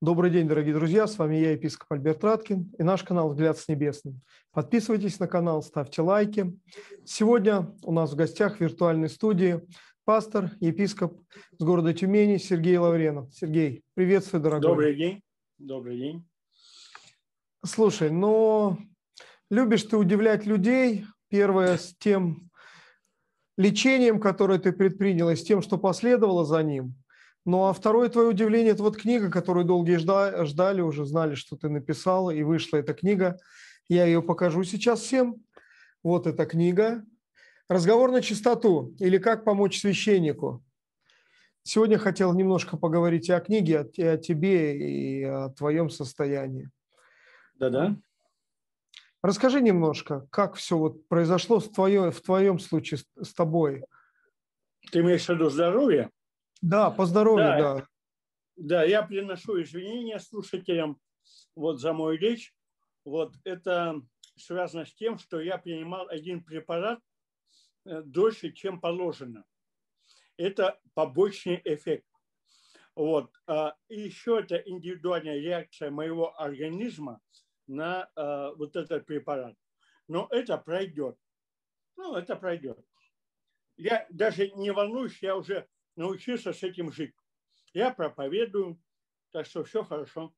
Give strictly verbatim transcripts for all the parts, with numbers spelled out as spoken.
Добрый день, дорогие друзья, с вами я, епископ Альберт Раткин, и наш канал «Взгляд с небесным». Подписывайтесь на канал, ставьте лайки. Сегодня у нас в гостях в виртуальной студии пастор, епископ с города Тюмени Сергей Лавренов. Сергей, приветствую, дорогой. Добрый день. Добрый день. Слушай, но любишь ты удивлять людей, первое, с тем лечением, которое ты предпринял, и с тем, что последовало за ним. Ну, а второе твое удивление – это вот книга, которую долгие ждали, ждали, уже знали, что ты написала, и вышла эта книга. Я ее покажу сейчас всем. Вот эта книга «Разговор на чистоту» или «Как помочь священнику». Сегодня хотел немножко поговорить и о книге, и о тебе, и о твоем состоянии. Да-да. Расскажи немножко, как все вот произошло в, твое, в твоем случае с, с тобой. Ты имеешь в виду здоровье? Да, по здоровью, Да. да. Да, я приношу извинения слушателям вот за мою речь. Вот это связано с тем, что я принимал один препарат дольше, чем положено. Это побочный эффект. Вот. И еще это индивидуальная реакция моего организма на вот этот препарат. Но это пройдет. Ну, это пройдет. Я даже не волнуюсь, я уже научился с этим жить. Я проповедую, так что все хорошо.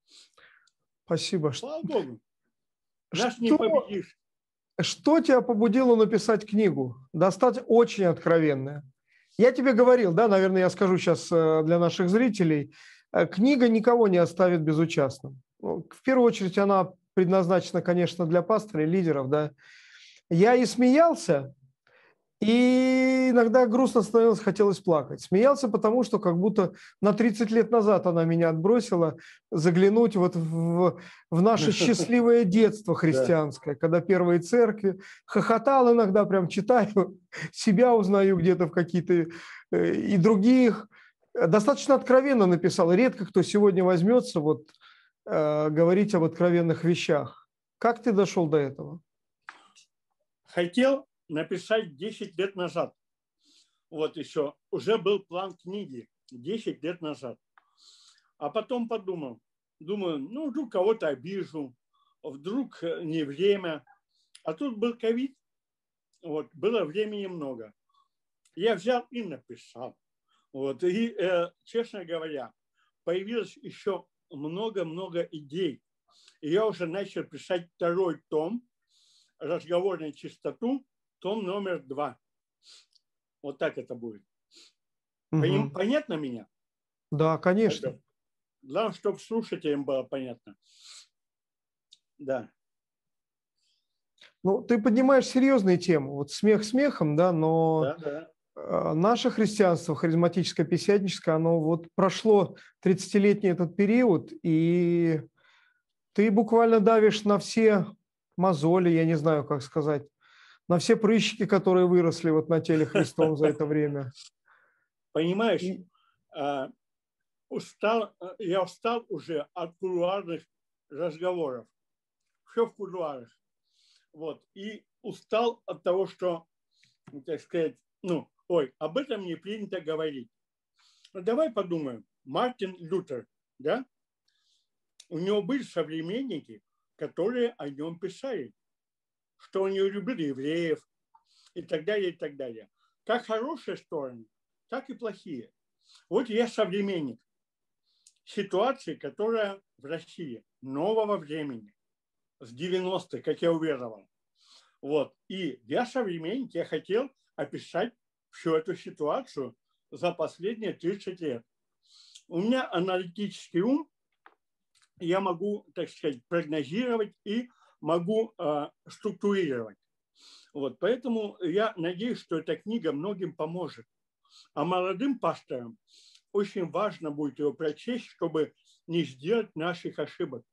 Спасибо. Слава Богу. Нас Что, не победишь. Что тебя побудило написать книгу? Достаточно очень откровенная. Я тебе говорил, да, наверное, я скажу сейчас для наших зрителей, книга никого не оставит безучастным. В первую очередь она предназначена, конечно, для пастора и лидеров, да. Я и смеялся, и иногда грустно становилось, хотелось плакать. Смеялся, потому что как будто на тридцать лет назад она меня отбросила, заглянуть вот в, в наше счастливое детство христианское, когда первые церкви. Хохотал иногда, прям читаю, себя узнаю где-то в какие-то и других. Достаточно откровенно написал. Редко кто сегодня возьмется вот, э, говорить об откровенных вещах. Как ты дошел до этого? Хотел написать десять лет назад. Вот еще. Уже был план книги десять лет назад. А потом подумал. Думаю, ну, вдруг кого-то обижу. Вдруг не время. А тут был ковид. Вот. Было времени много. Я взял и написал. Вот. И, э, честно говоря, появилось еще много-много идей. И я уже начал писать второй том «Разговор на чистоту», том номер два. Вот так это будет. Угу. Понятно меня? Да, конечно. Это... Главное, чтобы слушателям было понятно. Да. Ну, ты поднимаешь серьезные темы. Вот смех смехом, да, но да, да. Наше христианство, харизматическое, пятидесятническое, оно вот прошло тридцатилетний этот период, и ты буквально давишь на все мозоли, я не знаю, как сказать, на все прыщики, которые выросли вот на теле Христом за это время. Понимаешь, и... устал, я устал уже от кулуарных разговоров. Все в кулуарах. Вот. И устал от того, что, так сказать, ну, ой, об этом не принято говорить. Ну, давай подумаем. Мартин Лютер, да? У него были современники, которые о нем писали, что он не любил евреев и так далее, и так далее. Как хорошие стороны, так и плохие. Вот я современник ситуации, которая в России нового времени, с девяностых, как я уверовал. Вот. И я современник, я хотел описать всю эту ситуацию за последние тридцать лет. У меня аналитический ум, я могу, так сказать, прогнозировать и могу э, структурировать. Вот. Поэтому я надеюсь, что эта книга многим поможет. А молодым пасторам очень важно будет его прочесть, чтобы не сделать наших ошибок.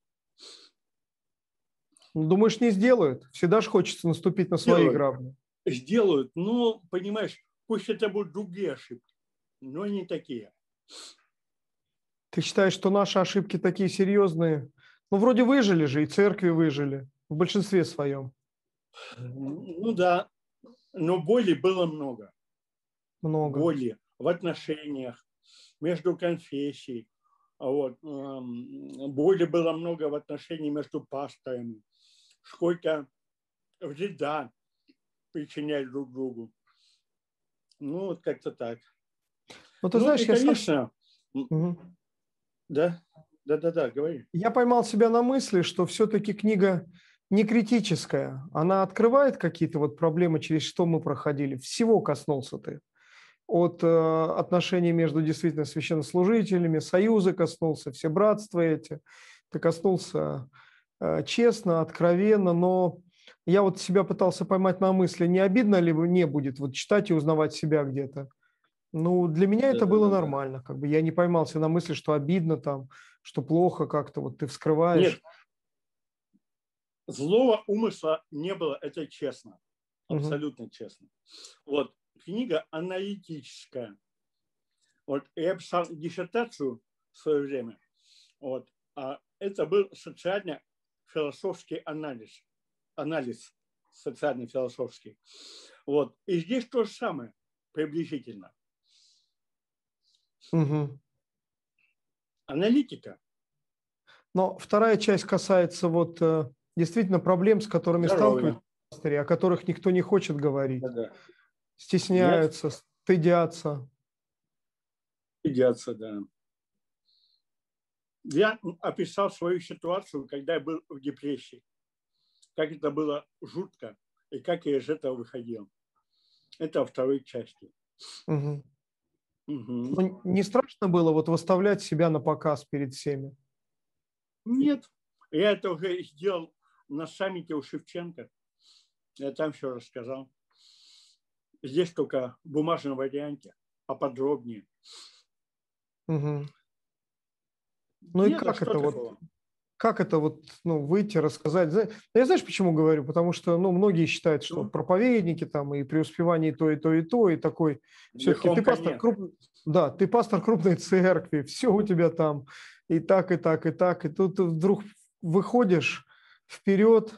Думаешь, не сделают? Всегда же хочется наступить на свои Сделают. грабли. Сделают, но, понимаешь, пусть это будут другие ошибки, но не такие. Ты считаешь, что наши ошибки такие серьезные? Ну, вроде выжили же, и церкви выжили, в большинстве своем. Ну да, но боли было много. Много. Боли в отношениях, между конфессией. Вот. Боли было много в отношении между пасторами. Сколько вреда причиняли друг другу. Ну, вот как-то так. Ну, ты ну, знаешь, и, я конечно, сам... Угу. Да, да, да, да, говори. Я поймал себя на мысли, что все-таки книга не критическая. Она открывает какие-то вот проблемы, через что мы проходили. Всего коснулся ты. От э, отношений между действительно священнослужителями, союза коснулся, все братства эти. Ты коснулся э, честно, откровенно, но я вот себя пытался поймать на мысли, не обидно ли не будет вот читать и узнавать себя где-то. Ну, для меня это Да, было да, да. нормально. Как бы я не поймался на мысли, что обидно там, что плохо как-то, вот ты вскрываешь. Нет, злого умысла не было, это честно. Абсолютно угу. честно. Вот, книга аналитическая. Вот, я писал диссертацию в свое время. Вот, а это был социально-философский анализ. Анализ социально-философский. Вот, и здесь то же самое, приблизительно. Угу. Аналитика. Но вторая часть касается вот действительно проблем, с которыми Здоровья. сталкиваются пастыри, о которых никто не хочет говорить. Да-да. Стесняются, Нет. стыдятся. Стыдятся, да. Я описал свою ситуацию, когда я был в депрессии. Как это было жутко и как я из этого выходил. Это во второй части. Угу. Угу. Но не страшно было вот выставлять себя на показ перед всеми? Нет. Я это уже сделал на саммите у Шевченко. Я там все рассказал. Здесь только в бумажном варианте, поподробнее. Угу. Ну Нет, и как а это такого? вот? Как это вот, ну, выйти, рассказать? Я знаешь, почему говорю? Потому что, ну, многие считают, что ну. проповедники там и преуспевание и то, и то, и то, и такой. Все-таки ты пастор крупный, да, ты пастор крупной церкви, все у тебя там и так, и так, и так. И тут ты вдруг выходишь вперед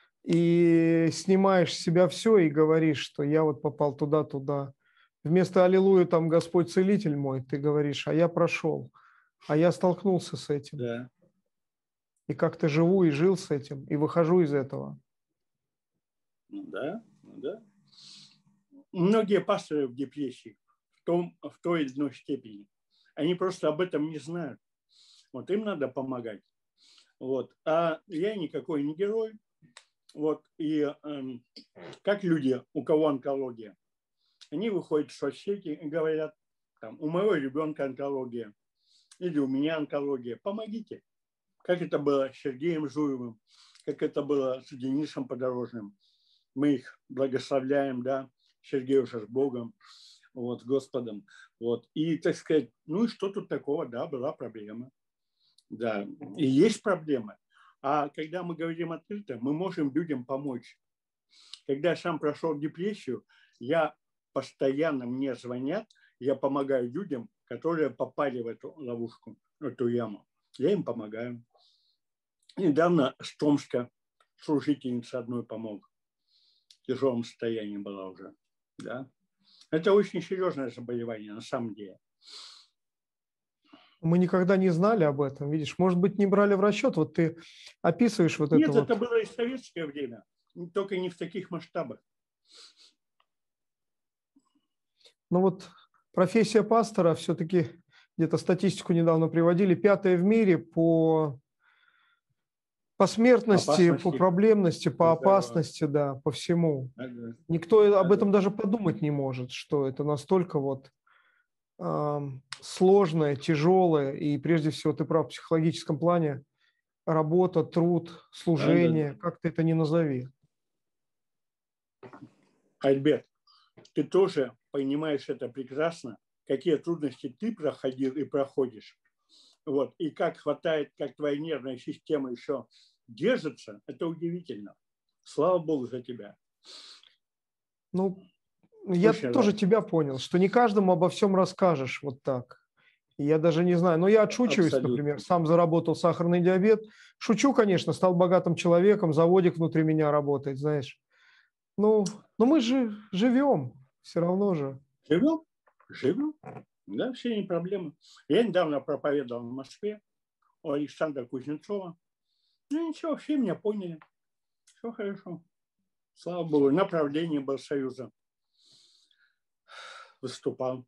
и снимаешь с себя все и говоришь, что я вот попал туда-туда. Вместо «Аллилуйя» там «Господь целитель мой», ты говоришь, а я прошел, а я столкнулся с этим. Да. И как-то живу и жил с этим, и выхожу из этого. Ну да, ну да. Многие пасторы в депрессии в, том, в той или иной степени. Они просто об этом не знают. Вот им надо помогать. Вот. А я никакой не герой. Вот. И э, как люди, у кого онкология, они выходят в соцсети и говорят, там, у моего ребенка онкология, или у меня онкология, помогите. Как это было с Сергеем Зуевым, как это было с Денисом Подорожным. Мы их благословляем, да, Сергей уже с Богом, вот, с Господом. Вот. И, так сказать, ну и что тут такого, да, была проблема. Да, и есть проблемы. А когда мы говорим открыто, мы можем людям помочь. Когда я сам прошел депрессию, я постоянно, мне звонят, я помогаю людям, которые попали в эту ловушку, в эту яму. Я им помогаю. Недавно с Томска служительница одной помог. В тяжелом состоянии была уже. Да? Это очень серьезное заболевание на самом деле. Мы никогда не знали об этом, видишь. Может быть, не брали в расчет. Вот ты описываешь вот Нет, это это вот. было и в советское время, только не в таких масштабах. Ну вот профессия пастора все-таки, где-то статистику недавно приводили, пятая в мире по, по смертности, опасности. По проблемности, по опасности, да, по всему. Ага. Никто ага. об этом даже подумать не может, что это настолько вот э, сложное, тяжелое, и прежде всего, ты прав, в психологическом плане, работа, труд, служение, ага. как ты это ни назови. Альберт, ты тоже понимаешь это прекрасно, какие трудности ты проходил и проходишь. Вот. И как хватает, как твоя нервная система еще держится, это удивительно. Слава Богу за тебя. Ну, я Очень тоже рад. тебя понял, что не каждому обо всем расскажешь вот так. Я даже не знаю, но я отшучиваюсь, Абсолютно. Например, сам заработал сахарный диабет. Шучу, конечно, стал богатым человеком, заводик внутри меня работает, знаешь. Ну, но мы же живем, все равно же. Живем? Живем. Да, вообще не проблема. Я недавно проповедовал в Москве у Александра Кузнецова. Ну ничего, все меня поняли. Все хорошо. Слава Богу, направление был Союза. Выступал.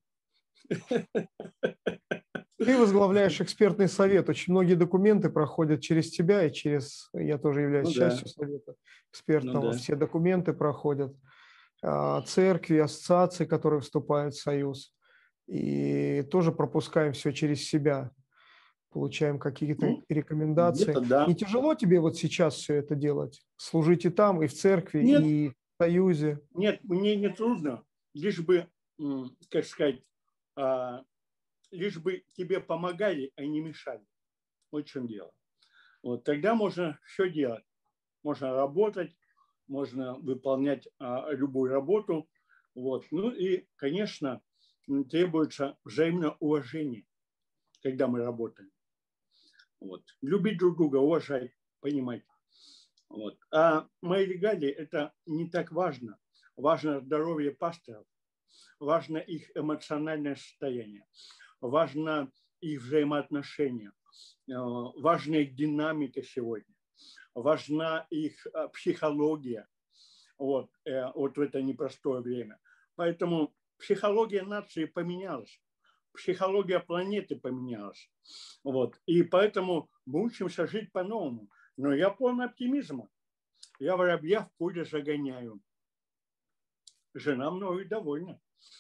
Ты возглавляешь экспертный совет. Очень многие документы проходят через тебя и через... Я тоже являюсь Ну, частью да. совета экспертного. Ну, да. Все документы проходят. Церкви, ассоциации, которые вступают в союз. И тоже пропускаем все через себя. Получаем какие-то Ну, рекомендации. да. Не тяжело тебе вот сейчас все это делать? Служить и там, и в церкви, Нет. и в союзе? Нет, мне не трудно. Лишь бы, как сказать, лишь бы тебе помогали, а не мешали. Вот в чем дело. Вот тогда можно все делать. Можно работать, можно выполнять а, любую работу. Вот. Ну и, конечно, требуется взаимное уважение, когда мы работаем. Вот. Любить друг друга, уважать, понимать. Вот. А мои регалии – это не так важно. Важно здоровье пасторов, важно их эмоциональное состояние, важно их взаимоотношения, важна их динамика сегодня, важна их психология вот, вот в это непростое время. Поэтому психология нации поменялась, психология планеты поменялась. Вот. И поэтому мы учимся жить по-новому. Но я полон оптимизма. Я воробья в поле загоняю. Жена мною довольна.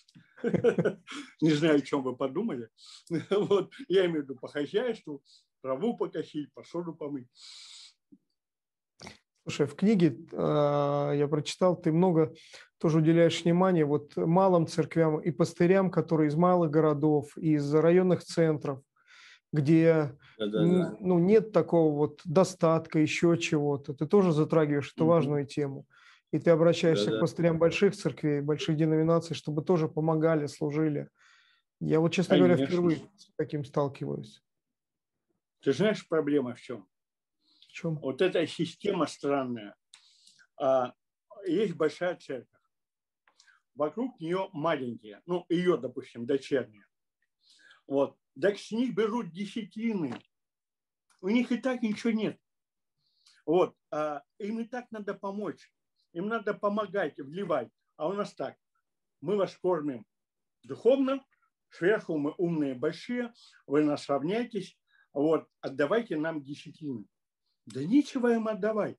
Не знаю, о чем вы подумали. Вот. Я имею в виду по хозяйству, траву покосить, посуду помыть. Слушай, в книге э, я прочитал, ты много тоже уделяешь внимания вот малым церквям и пастырям, которые из малых городов, из районных центров, где да, да, да. ну, нет такого вот достатка, еще чего-то. Ты тоже затрагиваешь эту важную тему. И ты обращаешься да, к пастырям больших церквей, больших деноминаций, чтобы тоже помогали, служили. Я вот, честно Конечно. говоря, впервые с таким сталкиваюсь. Ты знаешь, проблема в чем? В чем? Вот эта система странная. А, есть большая церковь. Вокруг нее маленькие. Ну, ее, допустим, дочерние. Вот. Так с них берут десятины. У них и так ничего нет. Вот. А им и так надо помочь. Им надо помогать, вливать. А у нас так. Мы вас кормим духовно, сверху мы умные, большие, вы нас равняйтесь, вот, отдавайте нам десятины. Да нечего им отдавать.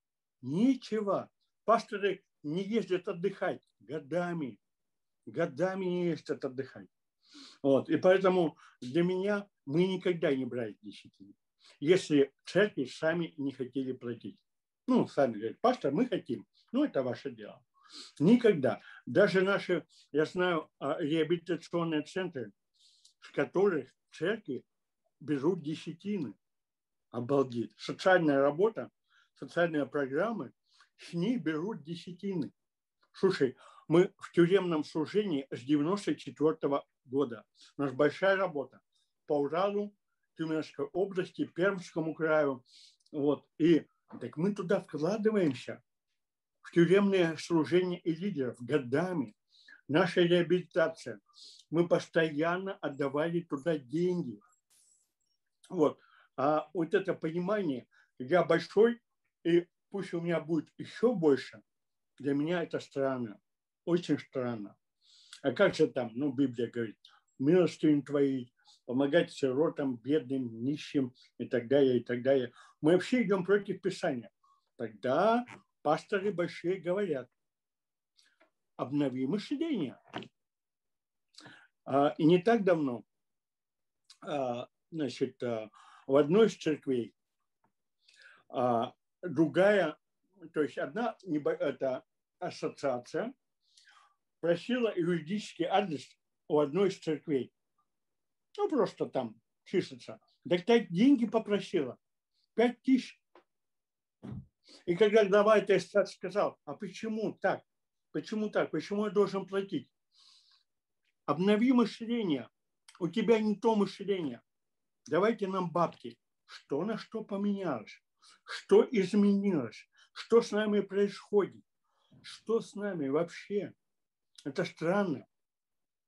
Нечего. Пасторы не ездят отдыхать годами. Годами не ездят отдыхать. Вот. И поэтому для меня мы никогда не брали десятины. Если церкви сами не хотели платить. Ну, сами говорят, пастор, мы хотим. Ну, это ваше дело. Никогда. Даже наши, я знаю, реабилитационные центры, с которых церкви берут десятины. Обалдеть. Социальная работа, социальные программы, с них берут десятины. Слушай, мы в тюремном служении с девяносто четвёртого года. У нас большая работа по Уралу, Тюменской области, Пермскому краю. Вот. И так мы туда вкладываемся, в тюремное служение и лидеров годами. Наша реабилитация. Мы постоянно отдавали туда деньги. Вот. А вот это понимание, я большой, и пусть у меня будет еще больше, для меня это странно. Очень странно. А как же там, ну, Библия говорит, милостыню твои, помогать сиротам, бедным, нищим и так далее, и так далее. Мы вообще идем против Писания. Тогда пасторы большие говорят, обнови мышление. А, и не так давно, а, значит, а, в одной из церквей а, другая, то есть одна это ассоциация просила юридический адрес у одной из церквей. Ну, просто там числится. Так так деньги попросила. Пять тысяч. И когда глава этой ассоциации сказал, а почему так? Почему так? Почему я должен платить? Обнови мышление. У тебя не то мышление. Давайте нам бабки. Что на что поменялось? Что изменилось? Что с нами происходит? Что с нами вообще? Это странно.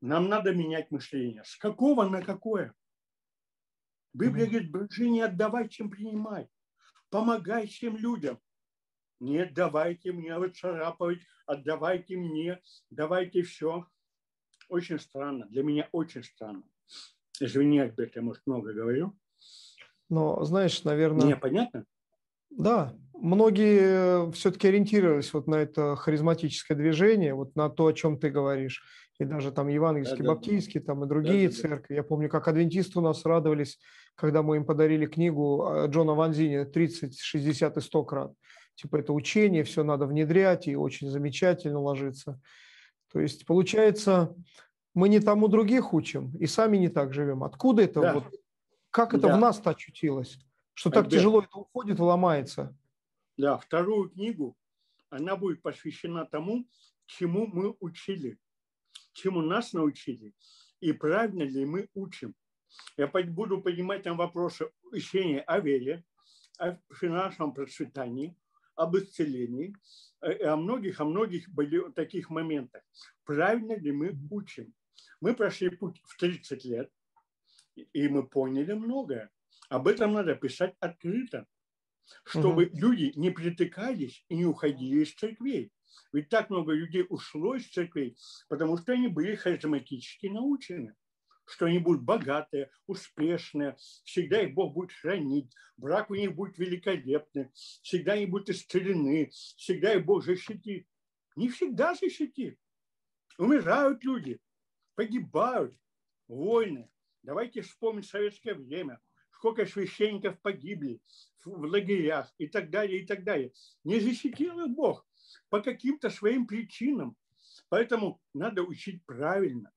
нам надо менять мышление. С какого на какое? Библия говорит, больше не отдавай, чем принимай. Помогай всем людям. Не давайте мне выцарапывать, отдавайте мне, давайте все. Очень странно, для меня очень странно. Извини, Альберт, я, может, много говорю. Но, знаешь, наверное... Мне понятно? Да, многие все-таки ориентировались вот на это харизматическое движение, вот на то, о чем ты говоришь. И даже там евангельские, Да, да, баптистские, там и да, другие да, да. церкви. Я помню, как адвентисты у нас радовались, когда мы им подарили книгу Джона Ванзини «тридцать, шестьдесят и сто крат». Типа это учение, все надо внедрять, и очень замечательно ложится. То есть, получается, мы не тому других учим, и сами не так живем. Откуда это? Да. Вот, как это Да. в нас-то очутилось? Что так Альберт, тяжело это уходит и ломается? Да, вторую книгу, она будет посвящена тому, чему мы учили, чему нас научили, и правильно ли мы учим. Я буду поднимать там вопросы учения о вере, о финансовом процветании, об исцелении, о многих, о многих таких моментах. Правильно ли мы учим? Мы прошли путь в тридцать лет, и мы поняли многое. Об этом надо писать открыто, чтобы угу. люди не притыкались и не уходили из церквей. Ведь так много людей ушло из церквей, потому что они были харизматически научены, что они будут богатые, успешные, всегда их Бог будет хранить, брак у них будет великолепный, всегда они будут исцелены, всегда их Бог защитит. Не всегда защитит. Умирают люди, погибают, войны. Давайте вспомним советское время. Сколько священников погибли в лагерях и так далее, и так далее. Не защитил их Бог по каким-то своим причинам. Поэтому надо учить правильно.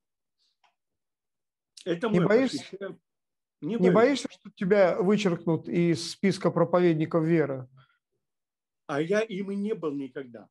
Это не мой боишься, не, не боишься, что тебя вычеркнут из списка проповедников веры? А я им и не был никогда.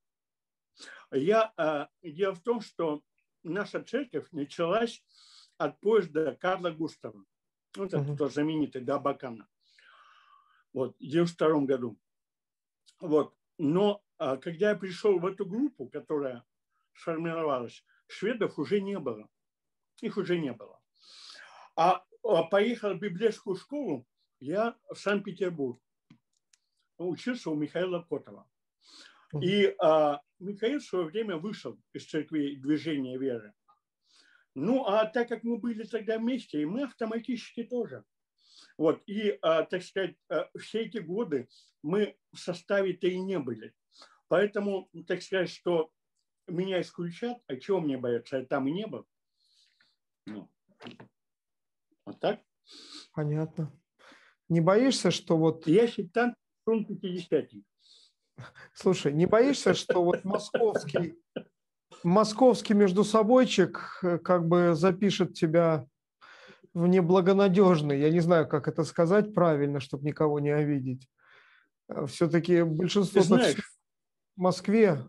Я, а, дело в том, что наша церковь началась от поезда Карла Густава. Вот это uh-huh. знаменитый, да, Бакана. Вот, в девяносто втором году. Вот. Но а, когда я пришел в эту группу, которая сформировалась, шведов уже не было. Их уже не было. А, а поехал в библейскую школу я в Санкт-Петербург. Учился у Михаила Котова. Uh-huh. И а, Михаил в свое время вышел из церкви движения веры. Ну, а так как мы были тогда вместе, и мы автоматически тоже. Вот, и, а, так сказать, все эти годы мы в составе-то и не были. Поэтому, так сказать, что меня исключат, а чего мне бояться, я там и не был. Ну, вот так. Понятно. Не боишься, что вот... Я считаю, что он пятидесятник. Слушай, не боишься, что вот московский... Московский междусобойчик как бы запишет тебя в неблагонадежный. Я не знаю, как это сказать правильно, чтобы никого не обидеть. Все-таки большинство знаешь, в Москве.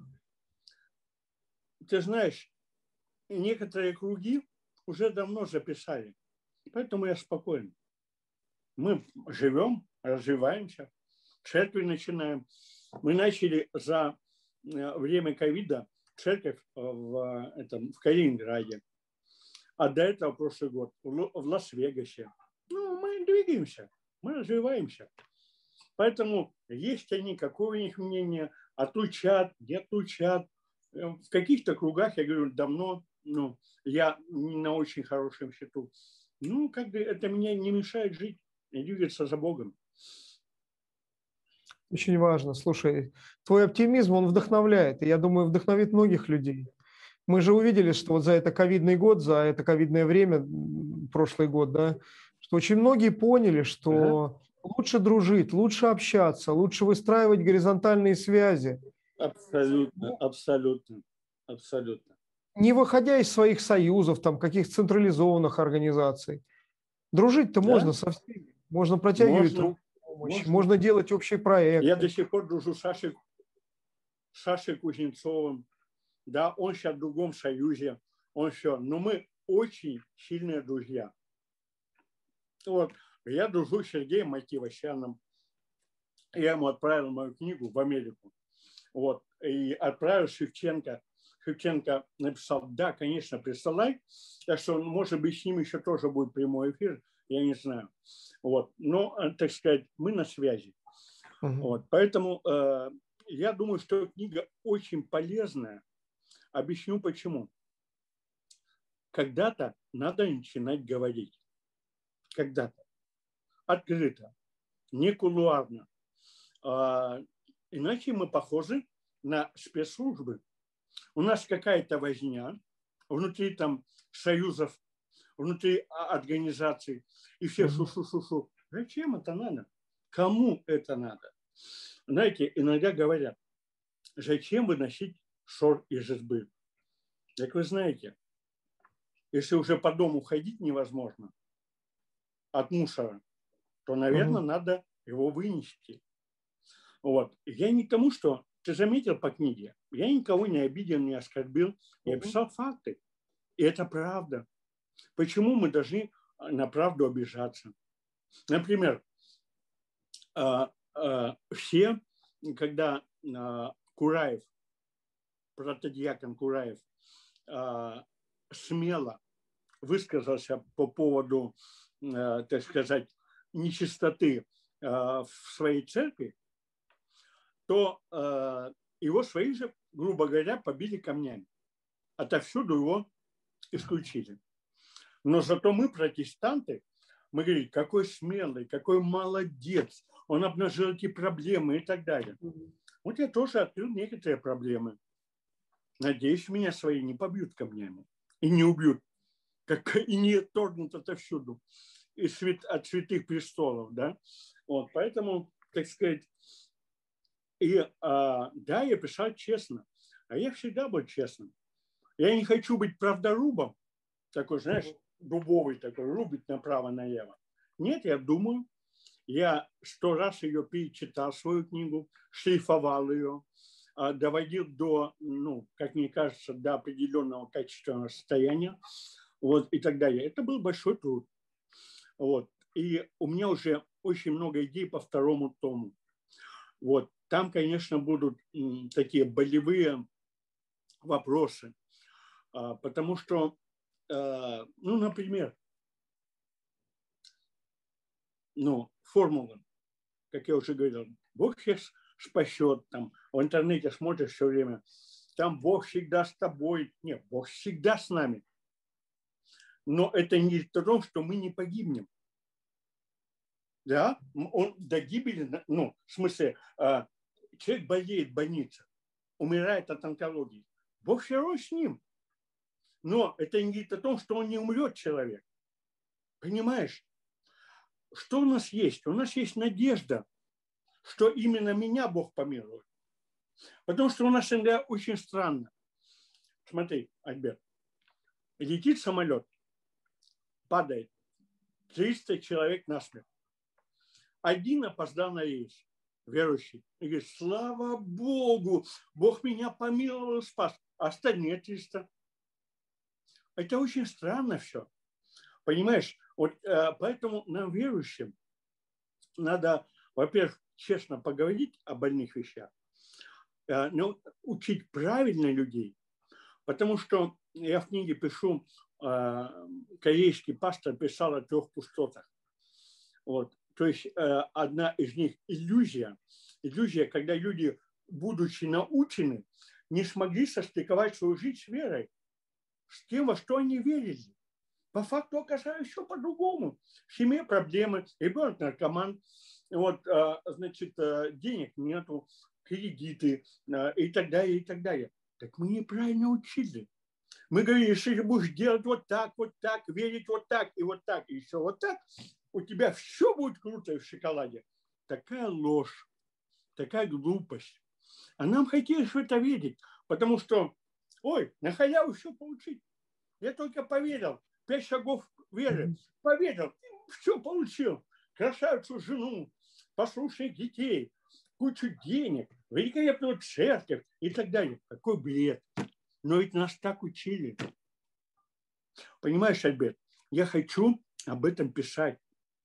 Ты знаешь, некоторые круги уже давно записали. Поэтому я спокоен. Мы живем, развиваемся, церкви начинаем. Мы начали за время ковида церковь в, этом, в Калининграде, а до этого прошлый год в Лас-Вегасе. Ну, мы двигаемся, мы развиваемся. Поэтому есть они, какое у них мнение, отлучат, не отлучат. В каких-то кругах, я говорю, давно, ну, я не на очень хорошем счету. Ну, как бы это меня не мешает жить и двигаться за Богом. Очень важно. Слушай, твой оптимизм, он вдохновляет. И я думаю, вдохновит многих людей. Мы же увидели, что вот за это ковидный год, за это ковидное время, прошлый год, да, что очень многие поняли, что ага. лучше дружить, лучше общаться, лучше выстраивать горизонтальные связи. Абсолютно, абсолютно, абсолютно. Не выходя из своих союзов, там, каких-то централизованных организаций. Дружить-то да? можно со всеми. Можно протягивать руку. Можно. Можно делать общий проект. Я до сих пор дружу с Сашей, Сашей Кузнецовым. Да, он сейчас в другом союзе. Он все. Но мы очень сильные друзья. Вот. Я дружу с Сергеем Мативасяном. Я ему отправил мою книгу в Америку. Вот. И отправил Шевченко. Шевченко написал: да, конечно, присылай. Так что, может быть, с ним еще тоже будет прямой эфир, я не знаю. Вот. Но, так сказать, мы на связи. Uh-huh. Вот. Поэтому э, я думаю, что книга очень полезная. Объясню почему. Когда-то надо начинать говорить. Когда-то. Открыто. Не кулуарно. А, иначе мы похожи на спецслужбы. У нас какая-то возня внутри там союзов, внутри организаций. И все шу-шу-шу-шу. Зачем это надо? Кому это надо? Знаете, иногда говорят: зачем выносить ссор из избы? Как вы знаете, если уже по дому ходить невозможно от мусора, то, наверное, угу. надо его вынести. Вот. Я не к тому, что... Ты заметил по книге? Я никого не обидел, не оскорбил. Я писал факты. И это правда. Почему мы должны на правду обижаться? Например, все, когда Кураев, протодиакон Кураев, смело высказался по поводу, так сказать, нечистоты в своей церкви, то его свои же, грубо говоря, побили камнями. Отовсюду его исключили. Но зато мы, протестанты, мы говорим: какой смелый, какой молодец, он обнажил эти проблемы и так далее. Вот я тоже открыл некоторые проблемы. Надеюсь, меня свои не побьют камнями и не убьют, как и не отторгнут отовсюду и свят, от святых престолов. Да? Вот, поэтому, так сказать, и, а, да, я писал честно, а я всегда был честным. Я не хочу быть правдорубом, такой, знаешь, дубовый такой, рубит направо-налево. Нет, я думаю, я сто раз ее перечитал, свою книгу, шлифовал ее, доводил до, ну, как мне кажется, до определенного качественного состояния, вот, и так далее. Это был большой труд. Вот. И у меня уже очень много идей по второму тому. Вот. Там, конечно, будут м, такие болевые вопросы, а, потому что, а, ну, например, ну, формула, как я уже говорил, Бог сейчас спасет, там, в интернете смотришь все время, там Бог всегда с тобой. Нет, Бог всегда с нами. Но это не то, что мы не погибнем. Да, он до гибели, ну, в смысле, человек болеет в больнице, умирает от онкологии. Бог все равно с ним. Но это не говорит о том, что он не умрет, человек. Понимаешь? Что у нас есть? У нас есть надежда, что именно меня Бог помилует. Потому что у нас иногда очень странно. Смотри, Альберт, летит самолет, падает, триста человек насмерть. Один опоздал на рейс, верующий, и говорит: слава Богу, Бог меня помиловал, спас. А остальные триста. Это очень странно все. Понимаешь? Вот поэтому нам, верующим, надо, во-первых, честно поговорить о больных вещах, но учить правильно людей. Потому что я в книге пишу, корейский пастор писал о трех пустотах. Вот. То есть одна из них иллюзия. Иллюзия, когда люди, будучи научены, не смогли состыковать свою жизнь с верой, с тем, во что они верили. По факту оказалось все по-другому. В семье проблемы, ребенок наркоман, вот, значит, денег нету, кредиты и так далее, и так далее. Так мы неправильно учили. Мы говорили: если ты будешь делать вот так, вот так, верить вот так, и вот так, и еще вот так, у тебя все будет круто в шоколаде. Такая ложь, такая глупость. А нам хотелось в это верить, потому что, ой, на халяву все получить. Я только поверил. Пять шагов веры. Поверил, все получил. Красавицу жену, послушных детей, кучу денег, великолепную церковь и так далее. Какой бред. Но ведь нас так учили. Понимаешь, Альберт, я хочу об этом писать.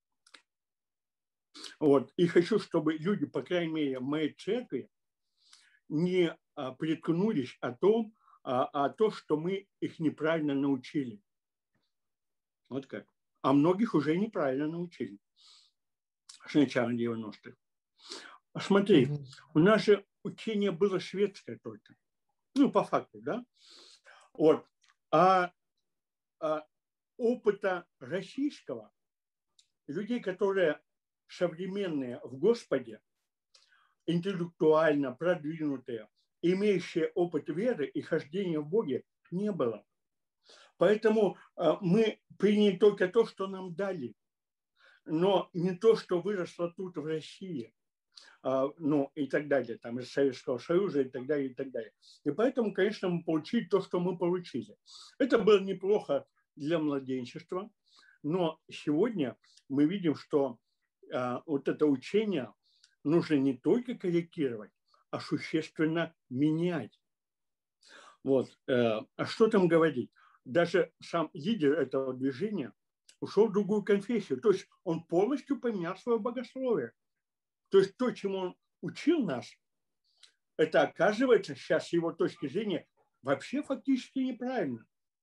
Вот. И хочу, чтобы люди, по крайней мере, в моей церкви, не а, приткнулись о том, а, а то, что мы их неправильно научили. Вот как. А многих уже неправильно научили. С начала девяностых. Смотри, угу. У нас же учение было шведское только. Ну, по факту, да? Вот. А, а опыта российского, людей, которые современные в Господе, интеллектуально продвинутые, имеющие опыт веры и хождения в Боге, не было. Поэтому а, мы приняли только то, что нам дали, но не то, что выросло тут в России. Ну, и так далее, там, из Советского Союза и так далее, и так далее. И поэтому, конечно, мы получили то, что мы получили. Это было неплохо для младенчества, но сегодня мы видим, что а, вот это учение нужно не только корректировать, а существенно менять. Вот. А что там говорить? Даже сам лидер этого движения ушел в другую конфессию, то есть он полностью поменял свое богословие. То есть то, чему он учил нас, это оказывается сейчас с его точки зрения вообще фактически неправильно.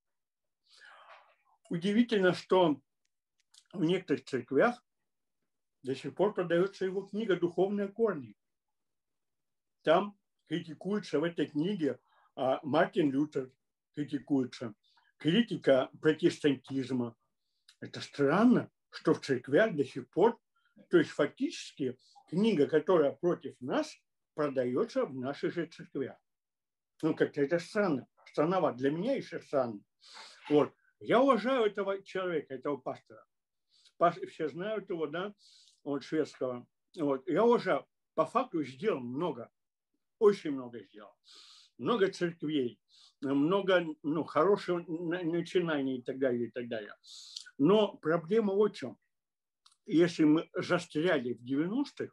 Удивительно, что в некоторых церквях до сих пор продается его книга «Духовные корни». Там критикуется в этой книге а, Мартин Лютер, критикуется, критика протестантизма. Это странно, что в церквях до сих пор, то есть фактически книга, которая против нас, продается в наших же церквях. Ну, как-то это странно. Странновато. Для меня еще странно. Вот. Я уважаю этого человека, этого пастора. Все знают его, да, вот, шведского. Вот. Я уважаю. По факту сделал много. Очень много сделал. Много церквей. Много, ну, хороших начинаний и так далее, и так далее. Но проблема вот в чем. Если мы застряли в девяностых,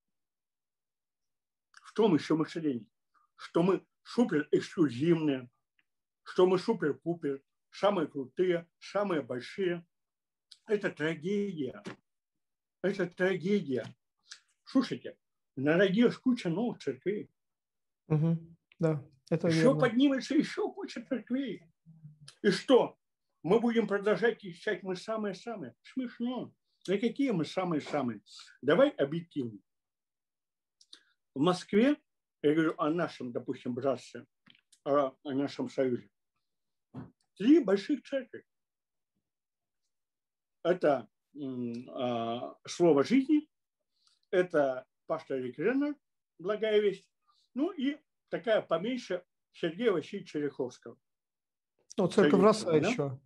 в том еще мышлении, что мы супер эксклюзивные, что мы супер-пупер, самые крутые, самые большие. Это трагедия. Это трагедия. Слушайте, народилась куча новых церквей. Угу. Да, это еще верно. Поднимется еще куча церквей. И что? Мы будем продолжать кричать, мы самые-самые. Смешно. И какие мы самые-самые? Давай объективно. В Москве, я говорю о нашем, допустим, братстве, о, о нашем союзе, три больших церкви. Это э, Слово жизни, это пастор Рик Реннер, Благая весть, ну и такая поменьше Сергея Васильевича Ряховского. Ну, церковь Роса да? еще.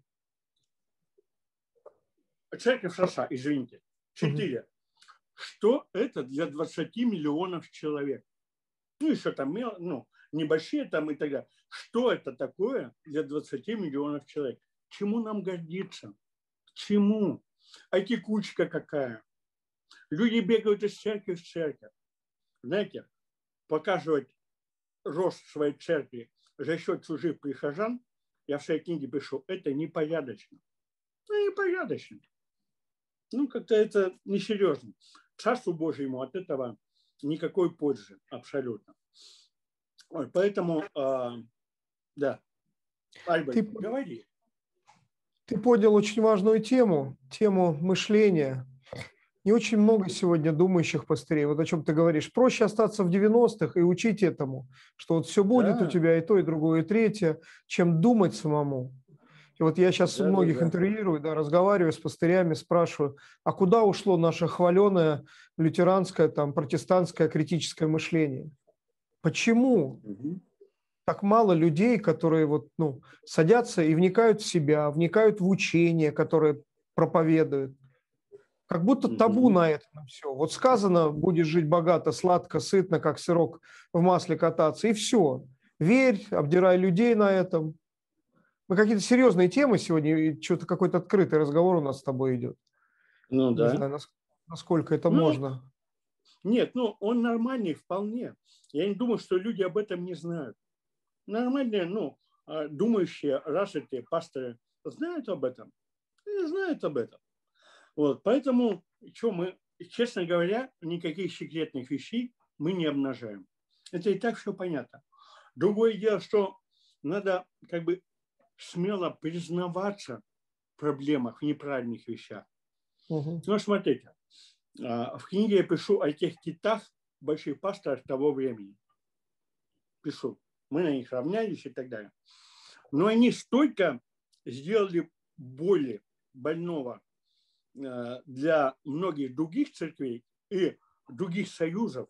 Церковь Роса, извините. Четыре. Угу. Что это для двадцати миллионов человек? Ну, еще там, ну, небольшие там и так далее. Что это такое для двадцати миллионов человек? Чему нам гордиться? К чему? А текучка какая? Люди бегают из церкви в церковь. Знаете, показывать рост своей церкви за счет чужих прихожан, я в своей книге пишу, это непорядочно. Ну, непорядочно. Ну, как-то это несерьезно. Царству Божьему от этого никакой пользы абсолютно. Поэтому, э, да. Альберт, ты, говори. Ты поднял очень важную тему, тему мышления. Не очень много сегодня думающих пастырей. Вот о чем ты говоришь. Проще остаться в девяностых и учить этому, что вот все будет да. у тебя и то, и другое, и третье, чем думать самому. И вот я сейчас да, у многих да, да. интервьюирую, да, разговариваю с пастырями, спрашиваю, а куда ушло наше хваленое лютеранское, там, протестантское критическое мышление? Почему угу. так мало людей, которые вот, ну, садятся и вникают в себя, вникают в учение, которое проповедуют? Как будто табу угу. на этом все. Вот сказано, будешь жить богато, сладко, сытно, как сырок в масле кататься, и все. Верь, обдирай людей на этом. Мы какие-то серьезные темы сегодня, и что-то какой-то открытый разговор у нас с тобой идет. Ну да. Не знаю, насколько это ну, можно. Нет, ну он нормальный вполне. Я не думаю, что люди об этом не знают. Нормальные, ну, думающие, развитые пасторы знают об этом. И знают об этом. Вот, поэтому, что мы, честно говоря, никаких секретных вещей мы не обнажаем. Это и так все понятно. Другое дело, что надо как бы смело признаваться в проблемах, в неправильных вещах. Угу. Ну, смотрите, в книге я пишу о тех китах, больших пасторах того времени. Пишу. Мы на них равнялись и так далее. Но они столько сделали боли больного для многих других церквей и других союзов,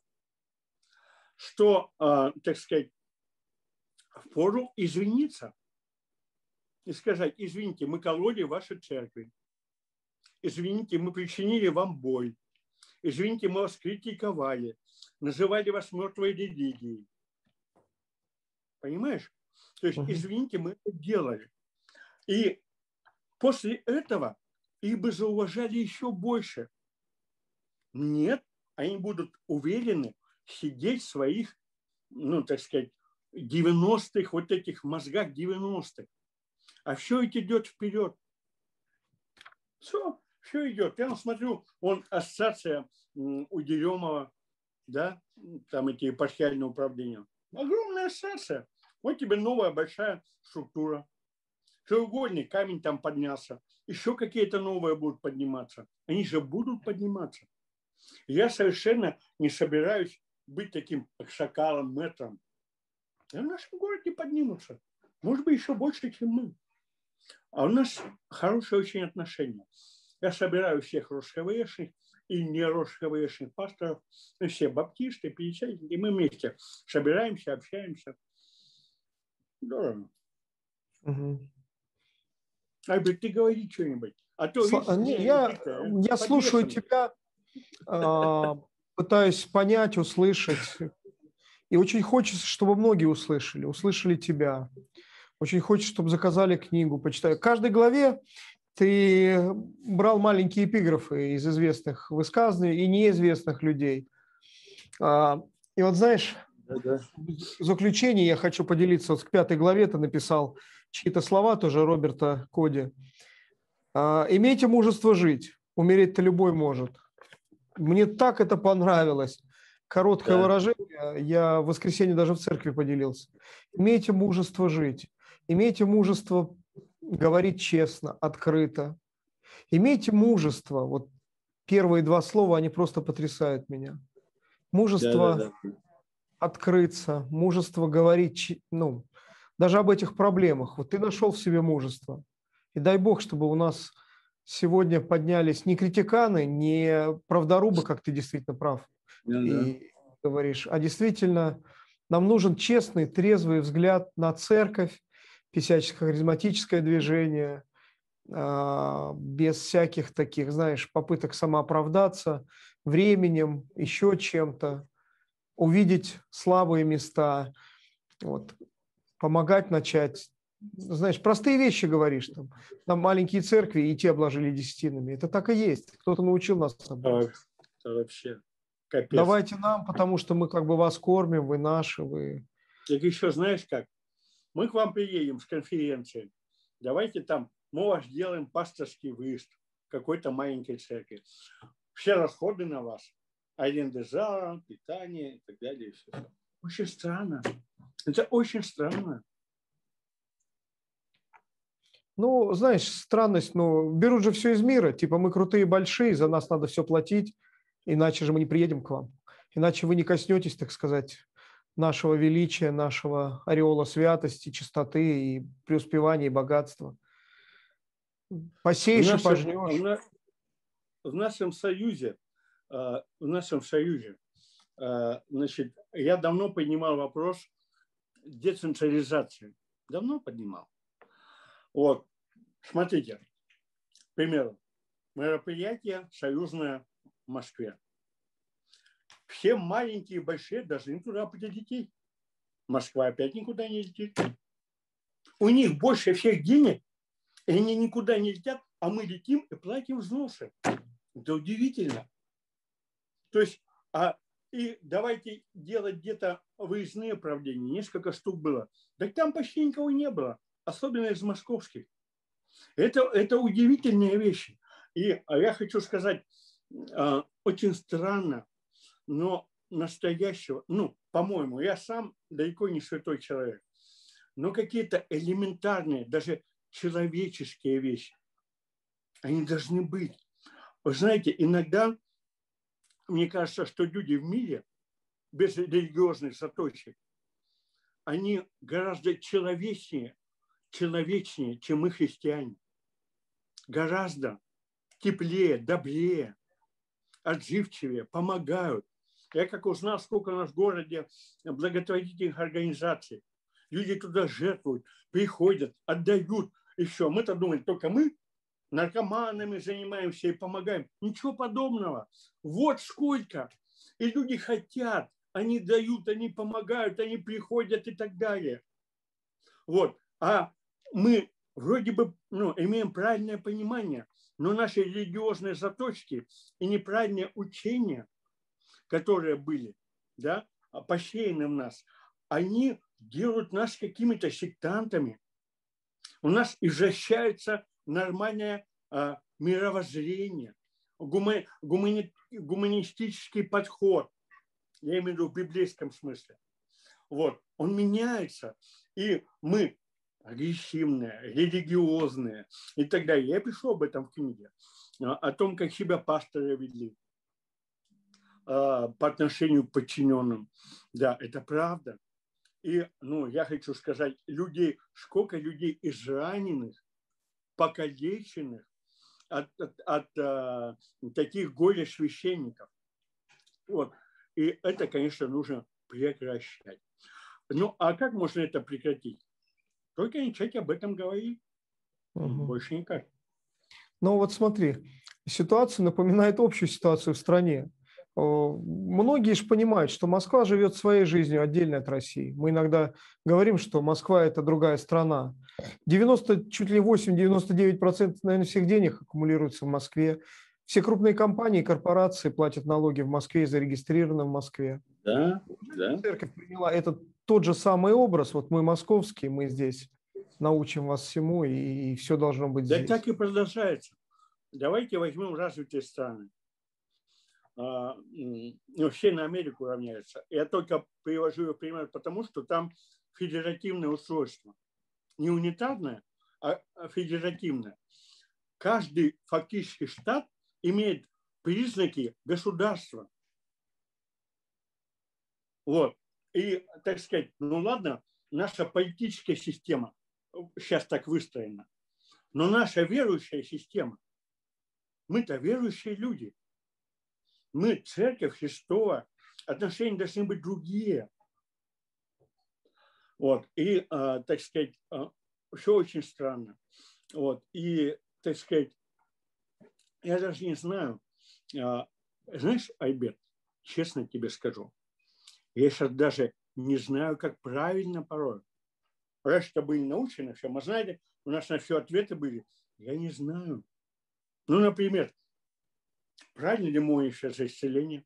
что, так сказать, впору извиниться и сказать: извините, мы кололи ваши церкви, извините, мы причинили вам боль, извините, мы вас критиковали, называли вас мертвой религией. Понимаешь? То есть, извините, мы это делали. И после этого их бы зауважали еще больше. Нет, они будут уверены сидеть в своих, ну, так сказать, девяностых, вот этих мозгах девяностых. А все это идет вперед. Все, все идет. Я смотрю, он ассоциация у Деремова, да, там эти епархиальные управления. Огромная ассоциация. Вот тебе новая большая структура. Треугольный камень там поднялся. Еще какие-то новые будут подниматься. Они же будут подниматься. Я совершенно не собираюсь быть таким шакалом, мэтром. И в нашем городе поднимутся. Может быть, еще больше, чем мы. А у нас хорошие очень отношения. Я собираю всех росхвшных и не росхвшных пасторов, все баптисты, пятидесятники, и мы вместе собираемся, общаемся. Здорово. Угу. Альберт, ты говори что-нибудь. А то, Сла... видишь, не, я, я, я слушаю тебя, э, пытаюсь понять, услышать. И очень хочется, чтобы многие услышали, услышали тебя. Очень хочется, чтобы заказали книгу, почитали. В каждой главе ты брал маленькие эпиграфы из известных высказываний и неизвестных людей. И вот знаешь, Да-да. в заключение я хочу поделиться. Вот к пятой главе ты написал чьи-то слова, тоже Роберта Коди. «Имейте мужество жить, умереть-то любой может». Мне так это понравилось. Короткое да. выражение, я в воскресенье даже в церкви поделился. Имейте мужество жить, имейте мужество говорить честно, открыто. Имейте мужество, вот первые два слова, они просто потрясают меня. Мужество да, да, да. открыться, мужество говорить, ну, даже об этих проблемах. Вот ты нашел в себе мужество. И дай Бог, чтобы у нас сегодня поднялись не критиканы, не правдорубы, как ты действительно прав, ну, и да. говоришь, а действительно нам нужен честный, трезвый взгляд на церковь, писяческо-харизматическое движение, без всяких таких, знаешь, попыток самооправдаться временем, еще чем-то, увидеть слабые места, вот, помогать начать. Знаешь, простые вещи говоришь, там, там маленькие церкви, и те обложили десятинами. Это так и есть. Кто-то научил нас об этом. Это вообще капец. Давайте нам, потому что мы как бы вас кормим, вы наши, вы... Так еще знаешь как? Мы к вам приедем с конференции. Давайте там, мы вас сделаем пасторский выезд в какой-то маленькой церкви. Все расходы на вас. Аренда зала, питание и так далее. Все. Очень странно. Это очень странно. Ну, знаешь, странность, ну, берут же все из мира. Типа мы крутые, большие, за нас надо все платить, иначе же мы не приедем к вам. Иначе вы не коснетесь, так сказать, нашего величия, нашего ореола святости, чистоты и преуспевания, и богатства. Посеешь и пожнешь. В нашем союзе, в нашем союзе, значит, я давно поднимал вопрос децентрализации. Давно поднимал. Вот, смотрите, к примеру, мероприятие союзное в Москве. Все маленькие и большие должны туда пойти детей. Москва опять никуда не летит. У них больше всех денег, и они никуда не летят, а мы летим и платим взносы. Это удивительно. То есть, а, и давайте делать где-то выездные правления. Несколько штук было. Так там почти никого не было. Особенно из московских. Это, это удивительные вещи. И я хочу сказать, э, очень странно, но настоящего, ну, по-моему, я сам далеко не святой человек, но какие-то элементарные, даже человеческие вещи, они должны быть. Вы знаете, иногда мне кажется, что люди в мире без религиозных заточек, они гораздо человечнее, человечнее, чем мы, христиане. Гораздо теплее, добрее, отзывчивее, помогают. Я как узнал, сколько у нас в городе благотворительных организаций. Люди туда жертвуют, приходят, отдают. И все. Мы-то думаем, только мы наркоманами занимаемся и помогаем. Ничего подобного. Вот сколько. И люди хотят, они дают, они помогают, они приходят и так далее. Вот. А мы вроде бы ну, имеем правильное понимание, но наши религиозные заточки и неправильные учения, которые были, да, посеяны в нас, они делают нас какими-то сектантами. У нас извращается нормальное а, мировоззрение, гума, гумани, гуманистический подход, я имею в виду в библейском смысле. Вот, он меняется, и мы агрессивные, религиозные и так далее. Я пишу об этом в книге, о том, как себя пасторы вели по отношению к подчиненным. Да, это правда. И ну, я хочу сказать, людей, сколько людей израненных, покалеченных от, от, от, от таких горе-священников. Вот. И это, конечно, нужно прекращать. Ну, а как можно это прекратить? Только начать об этом говорить. Угу. Больше никак. Ну вот смотри, ситуация напоминает общую ситуацию в стране. Многие же понимают, что Москва живет своей жизнью отдельно от России. Мы иногда говорим, что Москва – это другая страна. девяносто, чуть ли восемь-девяносто девять процентов, наверное, всех денег аккумулируется в Москве. Все крупные компании, корпорации платят налоги в Москве и зарегистрированы в Москве. Да, да. Церковь приняла этот тот же самый образ. Вот мы московские, мы здесь научим вас всему, и, и все должно быть да здесь. Да так и продолжается. Давайте возьмем развитые страны. Ну, все на Америку равняются. Я только привожу ее пример, потому что там федеративное устройство. Не унитарное, а федеративное. Каждый фактически штат имеет признаки государства. Вот. И, так сказать, ну ладно, наша политическая система сейчас так выстроена, но наша верующая система, мы-то верующие люди. Мы, Церковь Христова, отношения должны быть другие. Вот. И, э, так сказать, э, все очень странно. Вот. И, так сказать, я даже не знаю. Э, знаешь, Альберт, честно тебе скажу, я сейчас даже не знаю, как правильно порой. Раньше-то были научены все. Мы знаете, у нас на все ответы были. Я не знаю. Ну, например, правильно ли молишься за исцеление?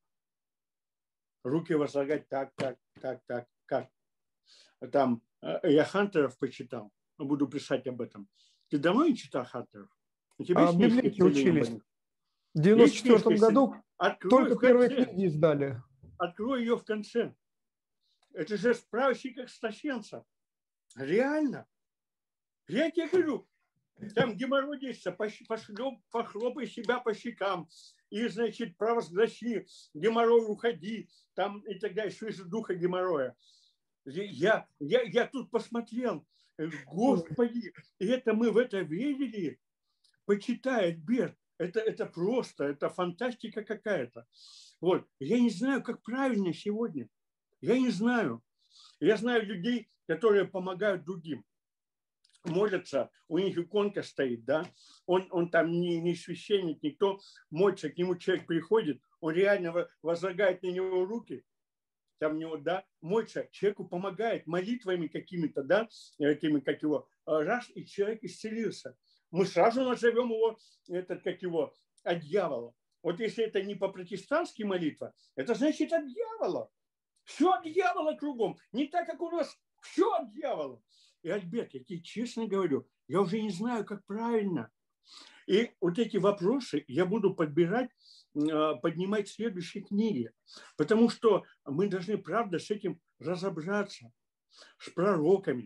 Руки возлагать так, так, так, так, как. Там я Хантеров почитал, буду писать об этом. Ты давно не читал Хантеров? У тебя а в библиотеке учились. В девяносто четвёртом году только первые книги издали. Открой ее в конце. Это же справочник экстрасенсов. Реально. Я тебе говорю, там геморрой есть, похлопай себя по щекам и, значит, провозгласи, геморрой уходи, там и так далее, свыше духа геморроя. Я, я, я тут посмотрел, Господи, и это мы в это верили. Почитай, Альберт, это, это просто, это фантастика какая-то. Вот, я не знаю, как правильно сегодня. Я не знаю. Я знаю людей, которые помогают другим. Молятся, у них иконка стоит, да, он, он там не, не священник, никто молится, к нему человек приходит, он реально возлагает на него руки, там него, да, молится, человеку помогает молитвами какими-то, да, этими, как его, раз, и человек исцелился. Мы сразу назовем его, этот, как его, от дьявола. Вот если это не по-протестантски молитва, это значит от дьявола. Все от дьявола кругом, не так, как у нас, все от дьявола. И, Альберт, я тебе честно говорю, я уже не знаю, как правильно. И вот эти вопросы я буду подбирать, поднимать в следующей книге. Потому что мы должны, правда, с этим разобраться. С пророками,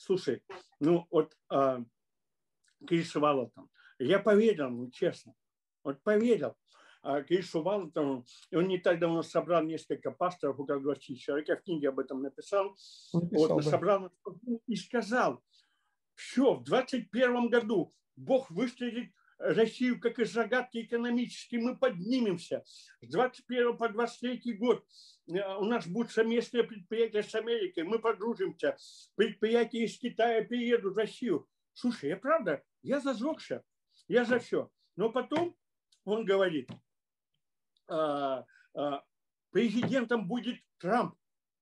Слушай, ну вот а, Кришу Валатон, я поверил, ну честно, вот поверил. А Кришу Валатону, он не так давно собрал несколько пасторов, около двадцати человек, я в книге об этом написал, Написал, вот, да. собрал и сказал, все, в двадцать первом году Бог выстрелит Россию как из загадки экономически, мы поднимемся. С двадцать первого по двадцать третий год у нас будут совместные предприятия с Америкой, мы подружимся, предприятия из Китая приедут в Россию. Слушай, я правда, я зажегся, я за все. Но потом он говорит, а, а, президентом будет Трамп.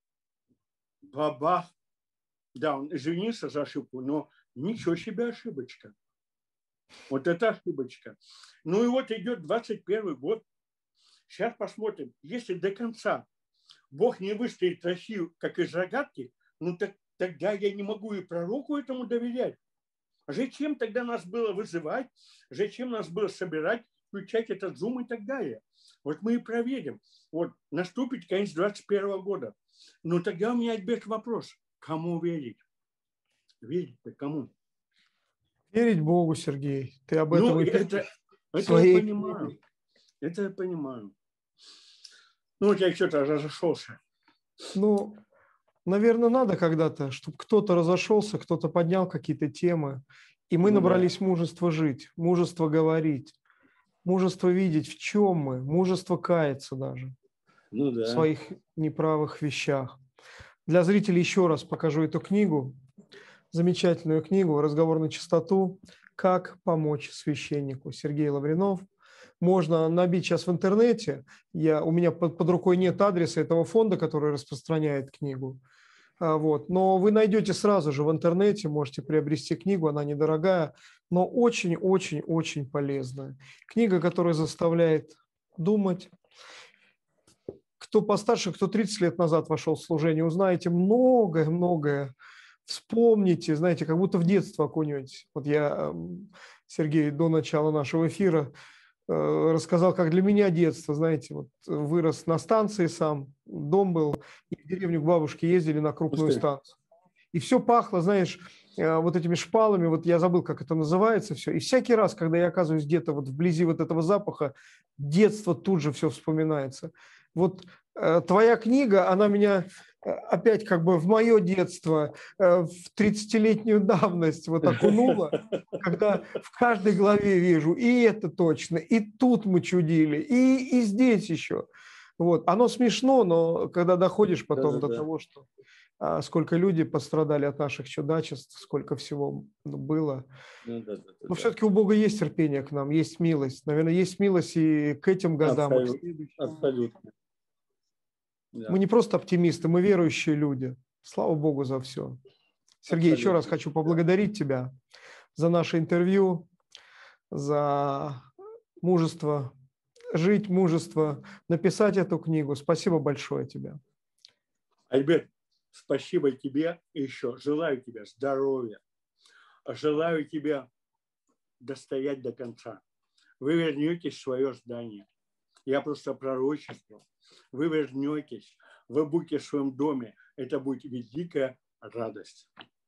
Бабах. Да, он извинился за ошибку, но ничего себе ошибочка. Вот это ошибочка. Ну и вот идет двадцать первый год. Сейчас посмотрим. Если до конца Бог не выстрелит Россию как из рогатки, ну так, тогда я не могу и пророку этому доверять. Зачем тогда нас было вызывать? Зачем нас было собирать, включать этот зум и так далее? Вот мы и проверим. Вот наступит конец двадцать первого года. Но тогда у меня опять вопрос. Кому верить? Верить-то кому? Верить Богу, Сергей. Ты об этом Ну, и это, пишешь в это своей я понимаю. книге. Это я понимаю. Ну, вот я что-то разошелся. Ну, наверное, надо когда-то, чтобы кто-то разошелся, кто-то поднял какие-то темы, и мы Ну, набрались да. мужества жить, мужества говорить, мужество видеть, в чем мы, мужество каяться даже Ну, в да. своих неправых вещах. Для зрителей еще раз покажу эту книгу, замечательную книгу «Разговор на чистоту. Как помочь священнику». Сергей Лавринов. Можно набить сейчас в интернете. Я, у меня под, под рукой нет адреса этого фонда, который распространяет книгу. А, вот. Но вы найдете сразу же в интернете, можете приобрести книгу, она недорогая, но очень-очень-очень полезная. Книга, которая заставляет думать. Кто постарше, кто тридцать лет назад вошел в служение, узнаете многое-многое. Вспомните, знаете, как будто в детство окунетесь. Вот я, Сергей, до начала нашего эфира рассказал, как для меня детство, знаете, вот вырос на станции сам, дом был, и в деревню к бабушке ездили на крупную станцию. И все пахло, знаешь, вот этими шпалами, вот я забыл, как это называется все. И всякий раз, когда я оказываюсь где-то вот вблизи вот этого запаха, детство тут же все вспоминается. Вот э, твоя книга, она меня опять как бы в мое детство, э, в тридцатилетнюю давность вот окунула, когда в каждой главе вижу, и это точно, и тут мы чудили, и, и здесь еще. Вот. Оно смешно, но когда доходишь потом да, да, до да. того, что а, сколько люди пострадали от наших чудачеств, сколько всего было. Да, да, да, но да. Все-таки у Бога есть терпение к нам, есть милость. Наверное, есть милость и к этим годам, абсолютно, и к следующим. Абсолютно. Да. Мы не просто оптимисты, мы верующие люди. Слава Богу за все. Сергей, абсолютно. Еще раз хочу поблагодарить тебя за наше интервью, за мужество жить, мужество написать эту книгу. Спасибо большое тебе. Альберт, спасибо тебе и еще. Желаю тебе здоровья. Желаю тебе достоять до конца. Вы вернетесь в свое здание. Я просто пророчествовал. Вы вернетесь, вы будете в своем доме. Это будет великая радость.